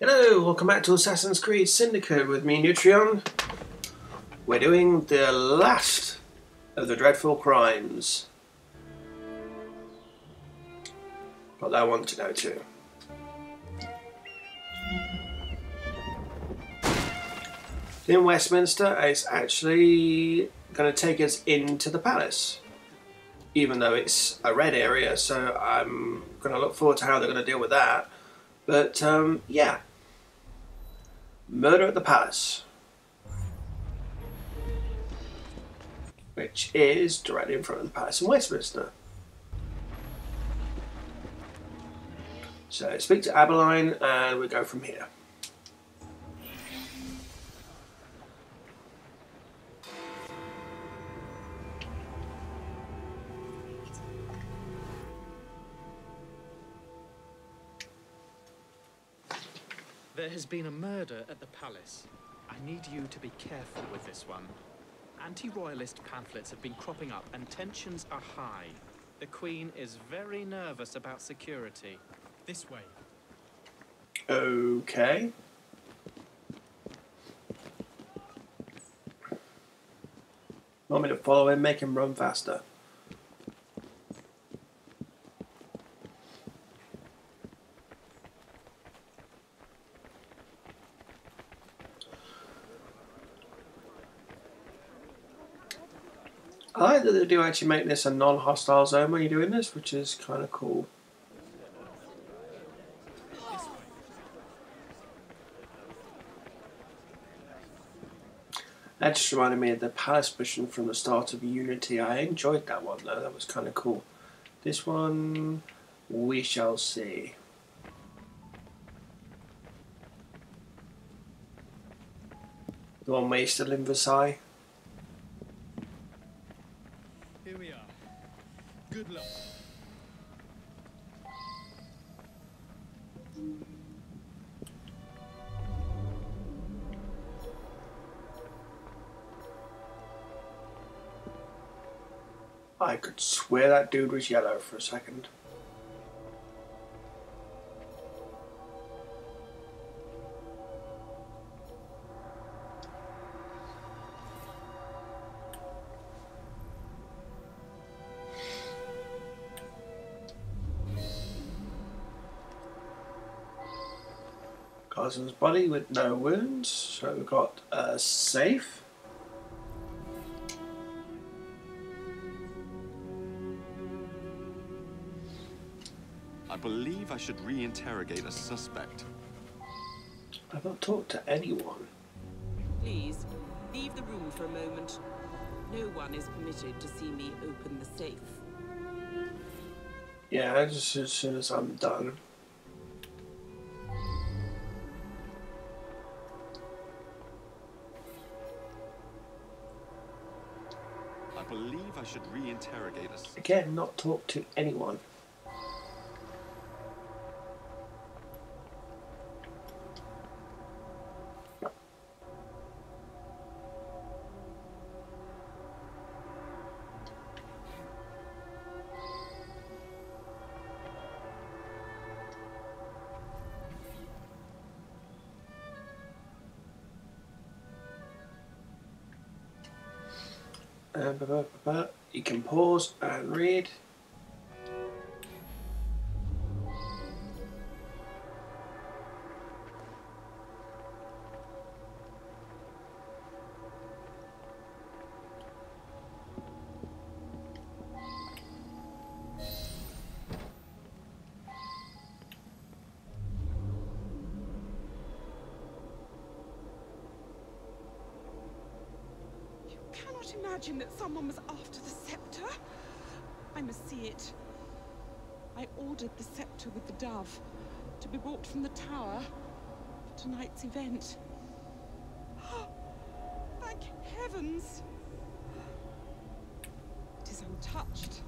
Hello, welcome back to Assassin's Creed Syndicate with me, Newtrion. We're doing the last of the dreadful crimes. Got that one to go to. In Westminster, it's actually going to take us into the palace. Even though it's a red area, so I'm going to look forward to how they're going to deal with that. But, yeah. Murder at the Palace, which is directly in front of the palace in Westminster. So speak to Abeline and we go from here. There has been a murder at the palace. I need you to be careful with this one. Anti-royalist pamphlets have been cropping up and tensions are high. The Queen is very nervous about security. This way. Okay. Want me to follow him, make him run faster? I like that they do actually make this a non-hostile zone when you're doing this, which is kind of cool. That just reminded me of the palace mission from the start of Unity. I enjoyed that one though, that was kind of cool. This one, we shall see. The one where you're still in Versailles. Here we are. Good luck. I could swear that dude was yellow for a second. Cousin's body with no wounds, so we've got a safe. I believe I should re-interrogate a suspect. I've not talked to anyone. Please, leave the room for a moment. No one is permitted to see me open the safe. Yeah, just as soon as I'm done. I believe I should re-interrogate a suspect. Again, not talk to anyone. You can pause and read. Imagine that someone was after the scepter. I must see it. I ordered the scepter with the dove to be brought from the tower for tonight's event. Thank heavens! It is untouched.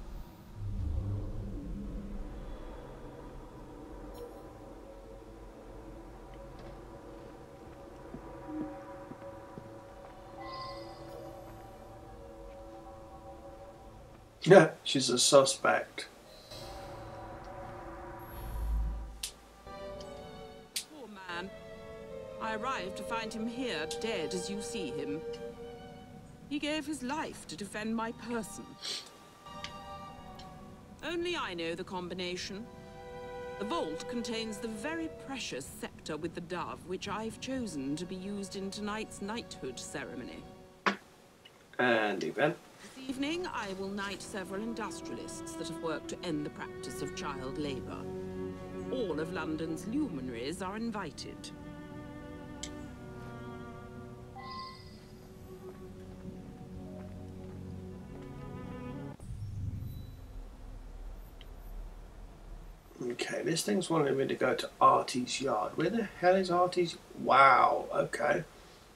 Yeah, she's a suspect. Poor man. I arrived to find him here, dead as you see him. He gave his life to defend my person. Only I know the combination. The vault contains the very precious scepter with the dove, which I've chosen to be used in tonight's knighthood ceremony. And event. This evening, I will knight several industrialists that have worked to end the practice of child labour. All of London's luminaries are invited. Okay, this thing's wanting me to go to Artie's yard. Where the hell is Artie's? Wow, okay.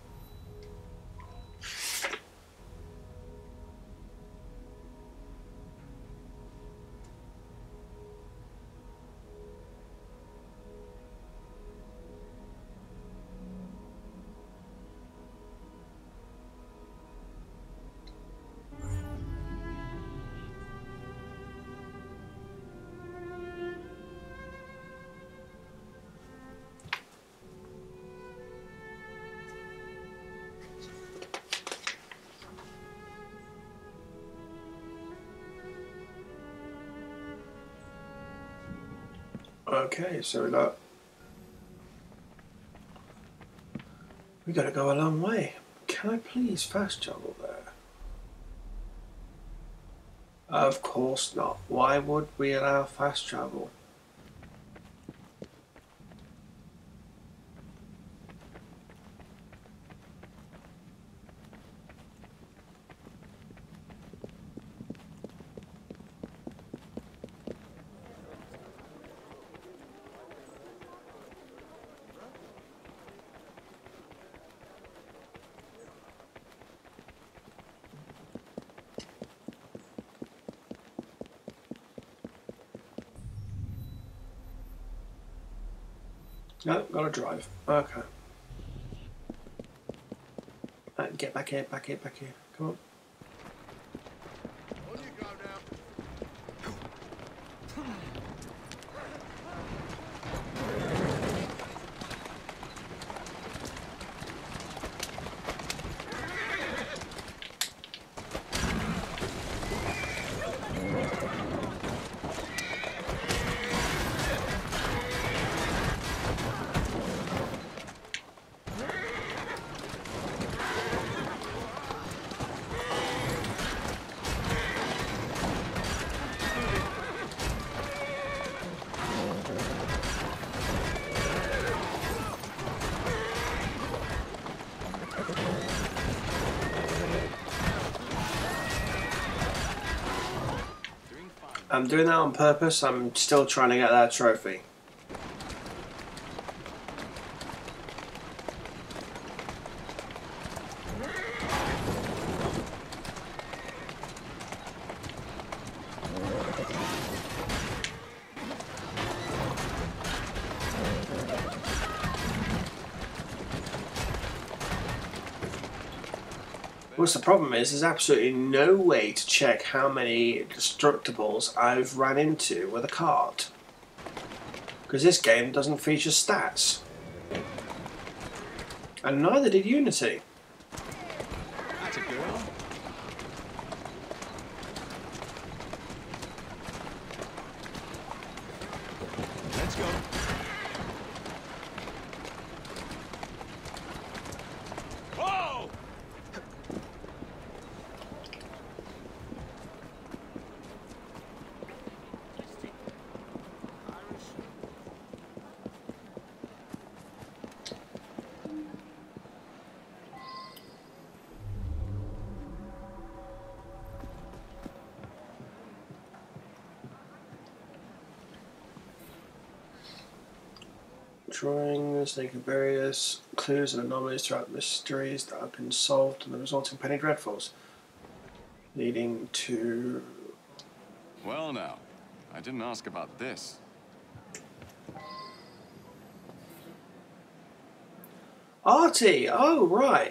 Okay, so we gotta go a long way. Can I please fast travel there? Of course not. Why would we allow fast travel? No, gotta drive. Okay. Right, get back here, back here, back here. Come on. On you go now. I'm doing that on purpose. I'm still trying to get that trophy. What's the problem is, there's absolutely no way to check how many destructibles I've ran into with a cart. Because this game doesn't feature stats. And neither did Unity. That's a girl. Let's go. Whoa! Drawings, they can various clues and anomalies throughout mysteries that have been solved and the resulting penny dreadfuls, leading to... Well now, I didn't ask about this. Artie! Oh, right.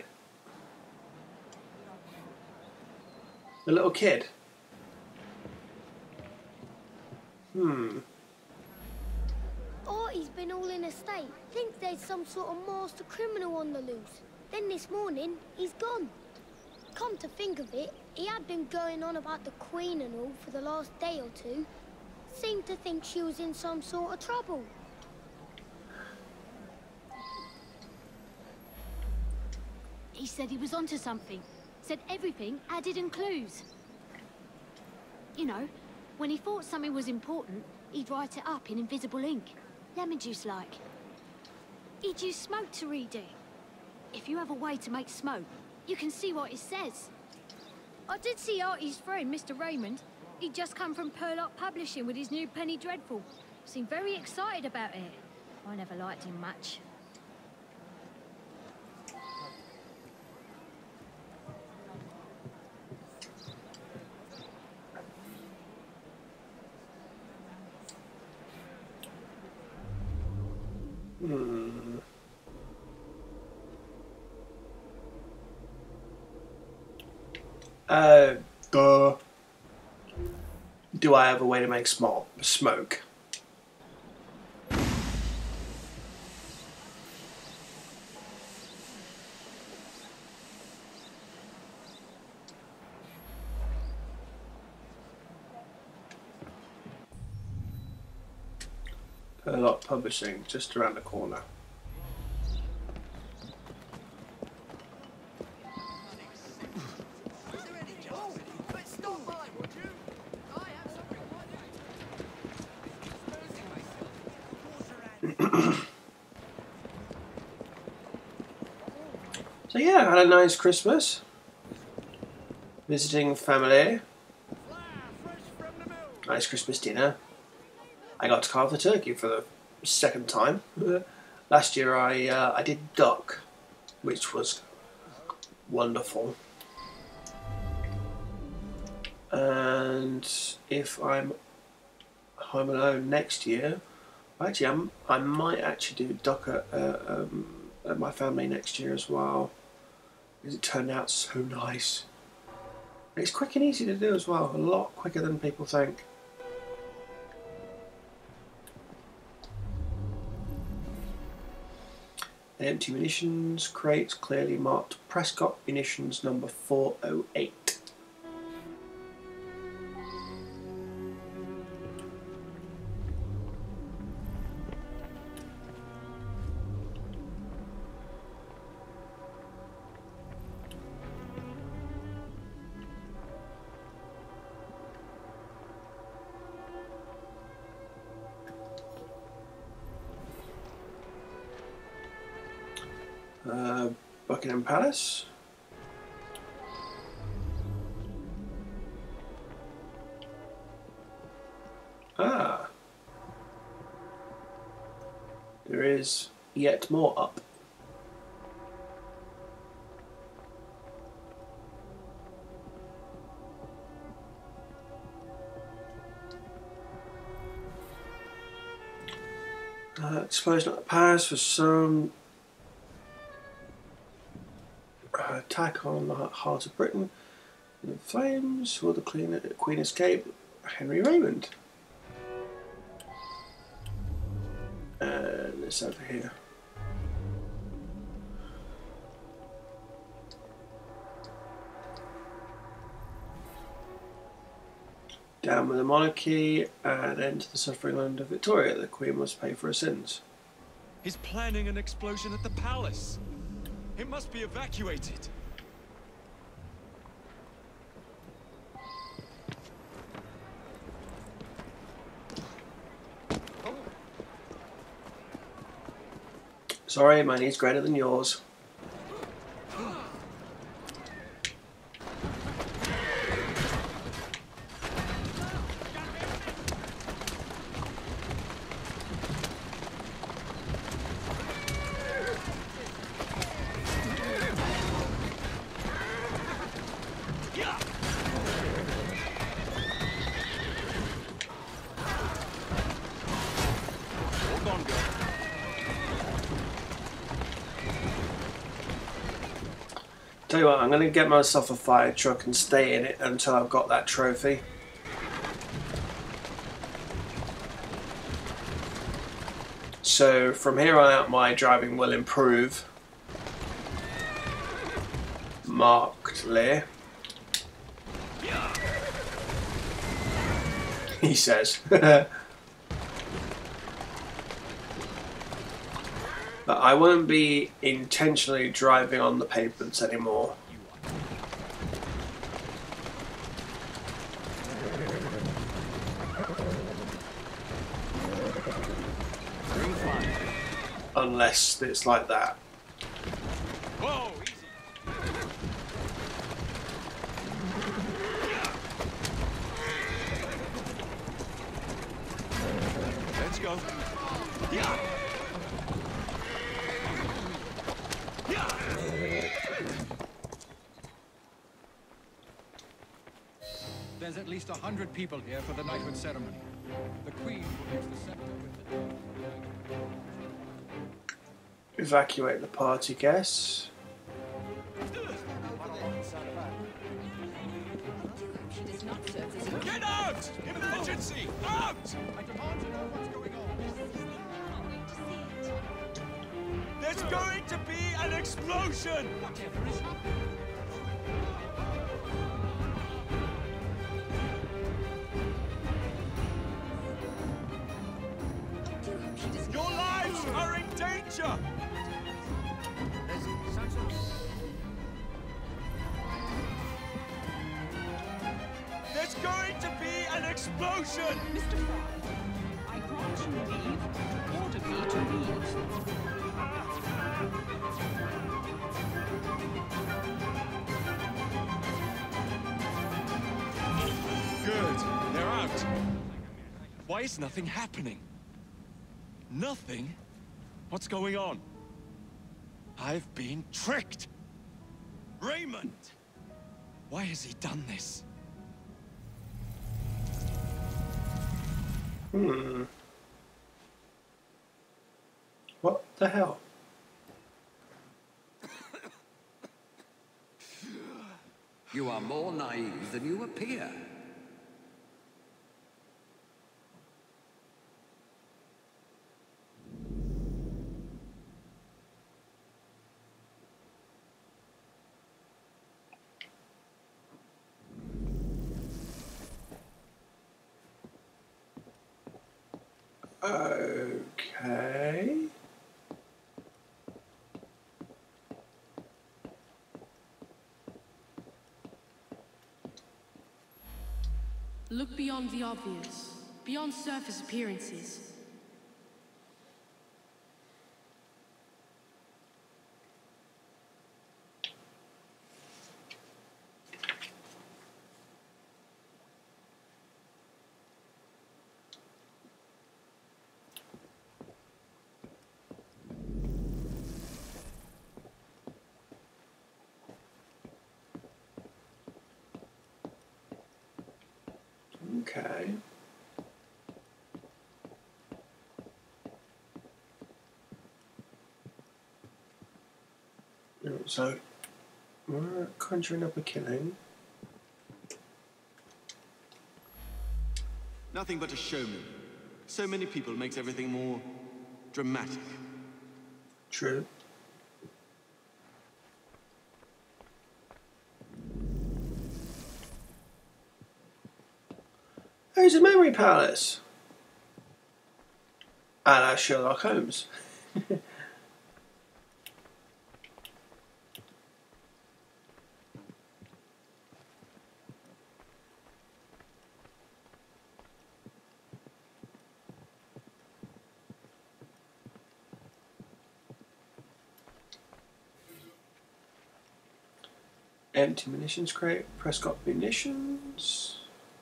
The little kid. Artie he's been all in a state. Thinks there's some sort of master criminal on the loose. Then this morning, he's gone. Come to think of it, he had been going on about the Queen and all for the last day or two. Seemed to think she was in some sort of trouble. He said he was onto something. Said everything added in clues. You know, when he thought something was important, he'd write it up in invisible ink. Lemon juice like. He'd use smoke to read it. If you have a way to make smoke, you can see what it says. I did see Artie's friend, Mr. Raymond. He'd just come from Purlock Publishing with his new Penny Dreadful. Seemed very excited about it. I never liked him much. Do I have a way to make smoke? Purlock Publishing, just around the corner. So yeah, I had a nice Christmas. Visiting family. Nice Christmas dinner. I got to carve the turkey for the second time. Last year I did duck, which was wonderful. And if I'm home alone next year, actually I might actually do duck at my family next year as well, because it turned out so nice. It's quick and easy to do as well, a lot quicker than people think. Empty munitions crates clearly marked Prescott munitions number 408. Buckingham Palace. Ah. There is yet more up. Explosion at Paris for some attack on the heart of Britain. In flames, will the Queen escape? Henry Raymond. And it's over here. Down with the monarchy and end to the suffering land of Victoria. The Queen must pay for her sins. He's planning an explosion at the palace. It must be evacuated. Sorry, my knee's greater than yours. Tell you what, I'm going to get myself a fire truck and stay in it until I've got that trophy. So from here on out my driving will improve markedly. He says. But I won't be intentionally driving on the pavements anymore. Unless it's like that. Whoa, easy. Let's go. Yeah. There's at least 100 people here for the knighthood ceremony. The Queen will use the scepter with the... Evacuate the party guests. Get out! Emergency! Out! I demand to know what's going on. There's going to be an explosion! Whatever is happening? Your lives are in danger! There's going to be an explosion! Mr. Frye, I grant you leave to order me to leave. Good, they're out. Why is nothing happening? Nothing? What's going on? I've been tricked! Raymond! Why has he done this? What the hell? You are more naive than you appear. Okay. Look beyond the obvious, beyond surface appearances. Okay. So, we're conjuring up a killing. Nothing but a showman. So many people makes everything more dramatic. True. There's a memory palace. A la Sherlock Holmes. Empty munitions crate, Prescott munitions.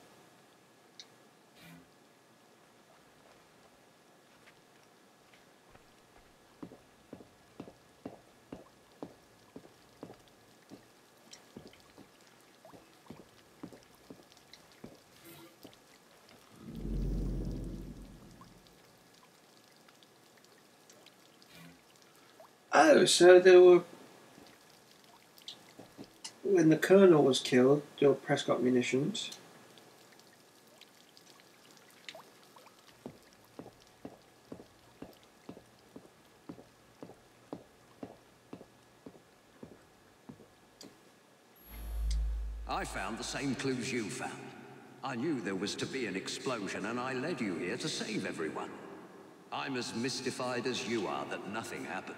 Oh, so there were... When the Colonel was killed, there were Prescott munitions. I found the same clues you found. I knew there was to be an explosion, and I led you here to save everyone. I'm as mystified as you are that nothing happened.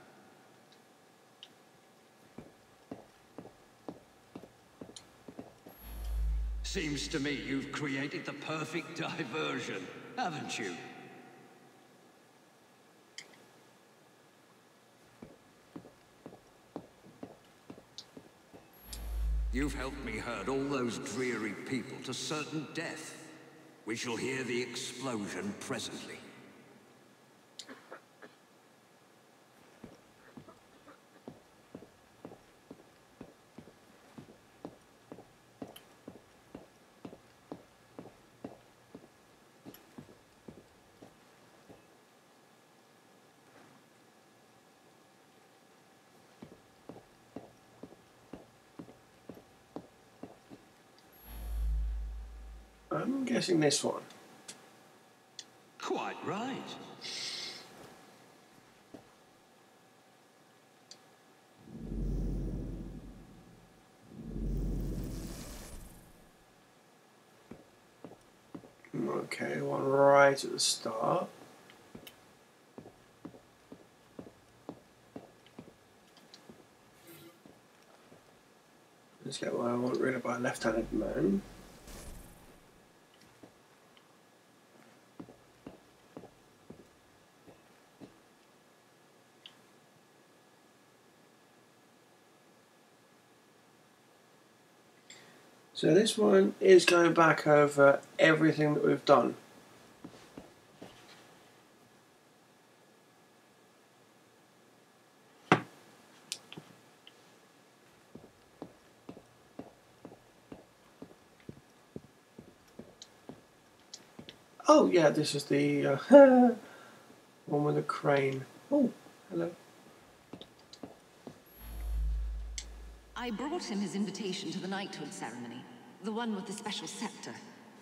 Seems to me you've created the perfect diversion, haven't you? You've helped me herd all those dreary people to certain death. We shall hear the explosion presently. I'm guessing this one. Quite right. Okay, one right at the start. Let's get what I want rid of by a left-handed man. So this one is going back over everything that we've done. Oh yeah, this is the one with the crane. Oh, hello. I brought him his invitation to the knighthood ceremony. The one with the special scepter.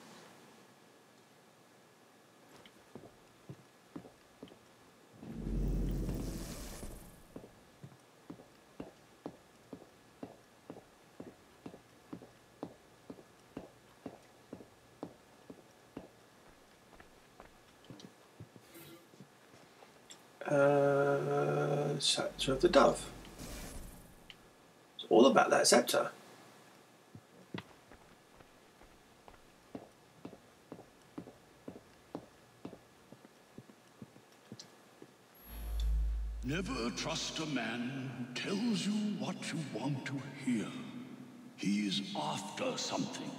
Scepter of the Dove. It's all about that scepter. Never trust a man who tells you what you want to hear. He's after something.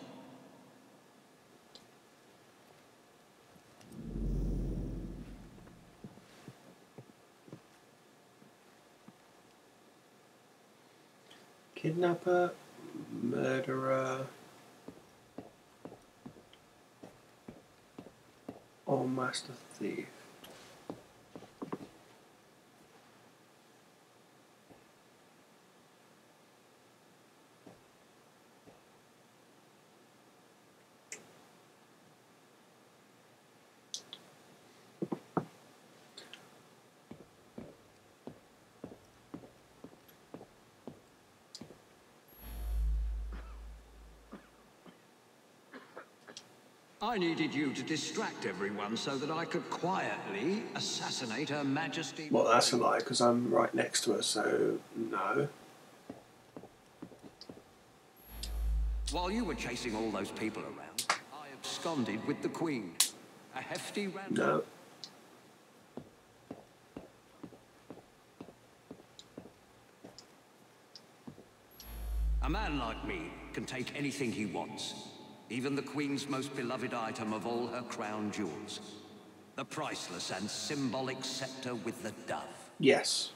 Kidnapper, murderer, or master thief. I needed you to distract everyone so that I could quietly assassinate Her Majesty. Well, that's a lie, because I'm right next to her, so no. While you were chasing all those people around, I absconded with the Queen. A hefty ransom. No. A man like me can take anything he wants. Even the Queen's most beloved item of all her crown jewels. The priceless and symbolic scepter with the dove. Yes.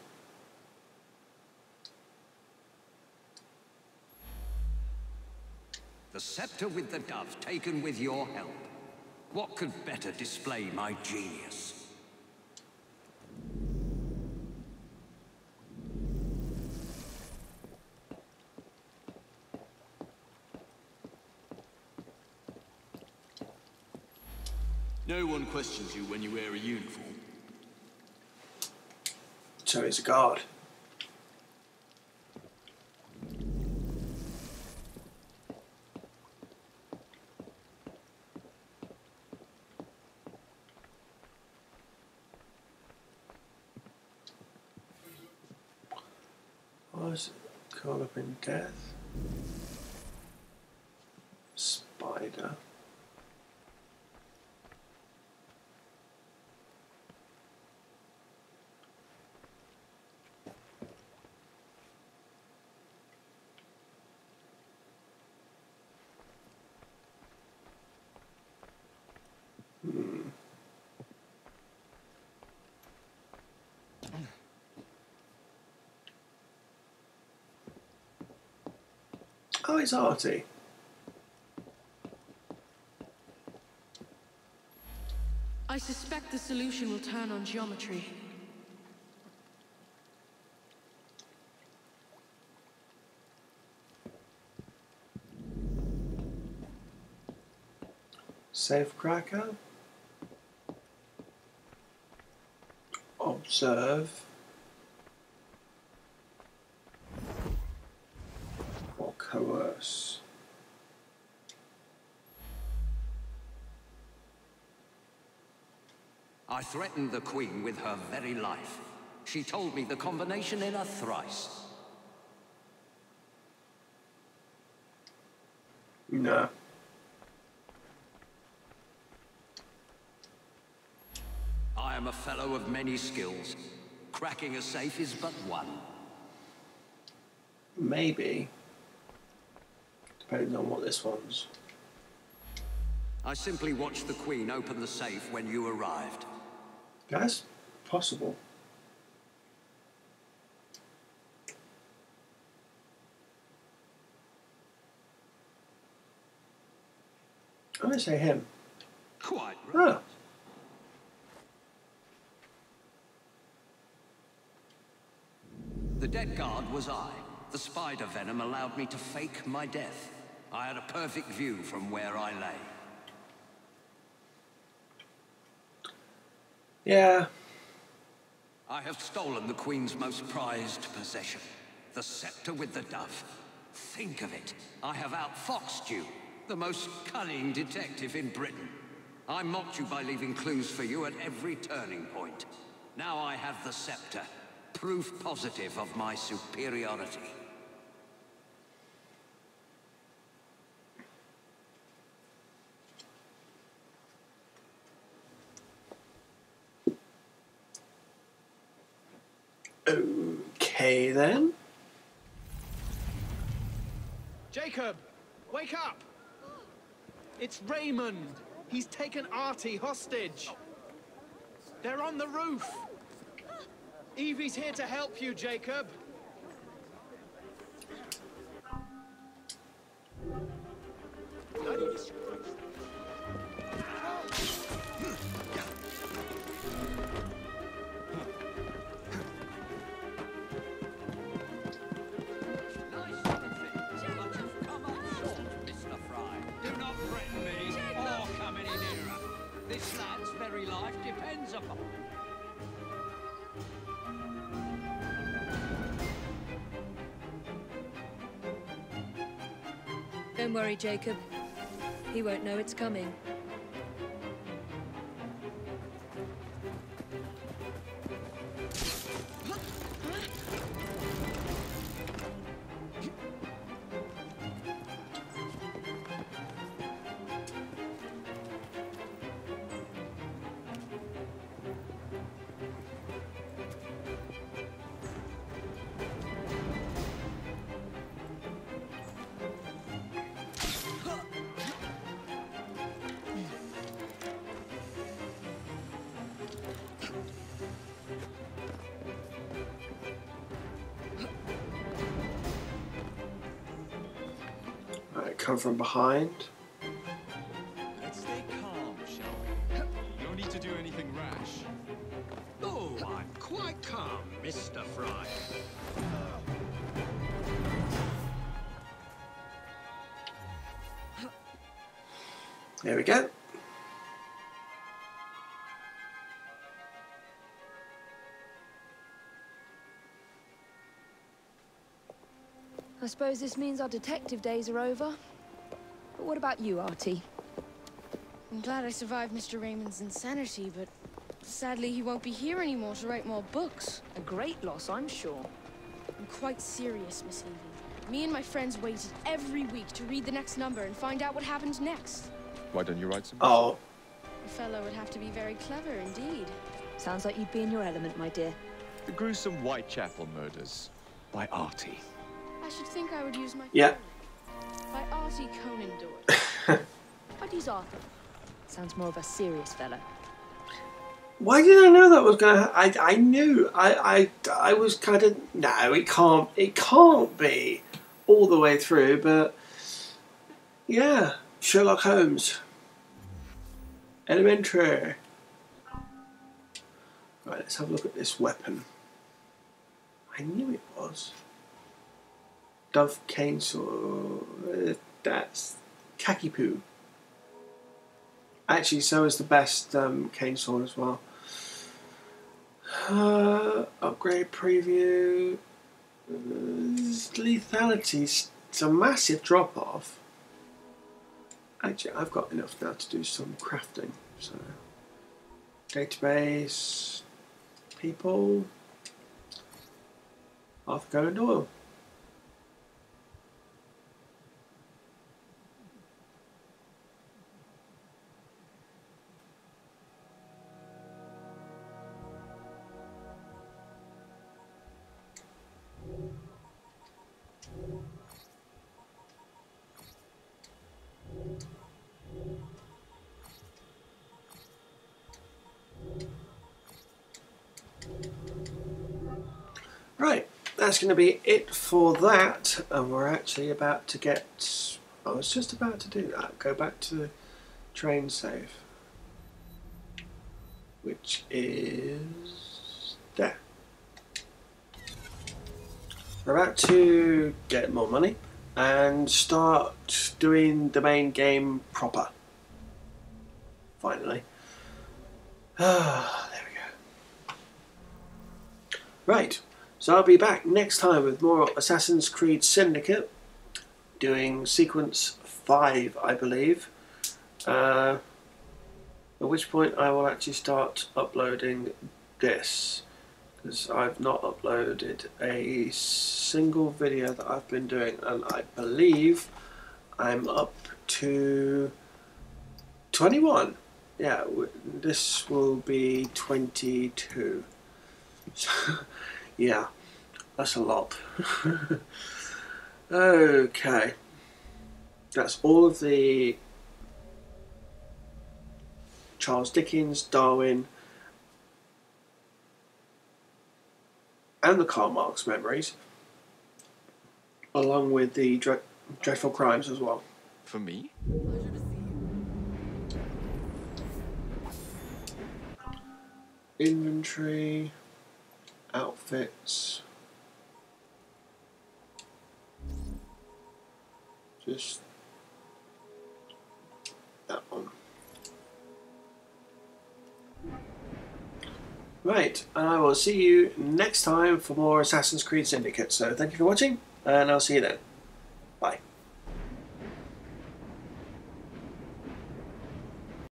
The scepter with the dove, taken with your help. What could better display my genius? No one questions you when you wear a uniform. So he's a guard. Call up in death. Spider. Oh, it's Artie. I suspect the solution will turn on geometry. Safe cracker. Observe. Or coerce. I threatened the Queen with her very life. She told me the combination in a thrice. No. I am a fellow of many skills. Cracking a safe is but one. Maybe. Depending on what this one's. I simply watched the Queen open the safe when you arrived. That's possible. I'm going to say him. Quite right. Oh. The dead guard was I. The spider venom allowed me to fake my death. I had a perfect view from where I lay. Yeah. I have stolen the Queen's most prized possession, the scepter with the dove. Think of it. I have outfoxed you, the most cunning detective in Britain. I mocked you by leaving clues for you at every turning point. Now I have the scepter, proof positive of my superiority. Okay then. Jacob, wake up! It's Raymond. He's taken Artie hostage. They're on the roof. Evie's here to help you, Jacob. This lad's very life depends upon... Don't worry, Jacob. He won't know it's coming. Come from behind. Let's stay calm, shall we? No need to do anything rash. Oh, I'm quite calm, Mr. Frye. There we go. I suppose this means our detective days are over. But what about you, Artie? I'm glad I survived Mr. Raymond's insanity, but sadly he won't be here anymore to write more books. A great loss, I'm sure. I'm quite serious, Miss Evie. Me and my friends waited every week to read the next number and find out what happened next. Why don't you write some? Oh. A fellow would have to be very clever indeed. Sounds like you'd be in your element, my dear. The gruesome Whitechapel murders by Artie. I should think I would use my Yeah. by Artie Conan Doyle. What is Arthur? Sounds more of a serious fellow. Why did I know that was gonna? I knew. I was kind of no. It can't be all the way through. But yeah, Sherlock Holmes. Elementary. Right, let's have a look at this weapon. I knew it was. Dove cane sword. That's khaki poo. Actually, so is the best cane sword as well. Upgrade preview. Lethality. It's a massive drop off. Actually, I've got enough now to do some crafting. So, database, people, Arthur Conan Doyle. Right, that's going to be it for that, and we're actually about to get, I was just about to do that, go back to the train save, which is there. We're about to get more money and start doing the main game proper, finally. There we go. Right. So I'll be back next time with more Assassin's Creed Syndicate, doing sequence 5, I believe. At which point I will actually start uploading this, because I've not uploaded a single video that I've been doing, and I believe I'm up to 21. Yeah, this will be 22. Yeah, that's a lot. Okay, that's all of the Charles Dickens, Darwin, and the Karl Marx memories, along with the Dreadful Crimes as well. For me? Inventory, outfits, just that one. Right, and I will see you next time for more Assassin's Creed Syndicate. So thank you for watching, and I'll see you then.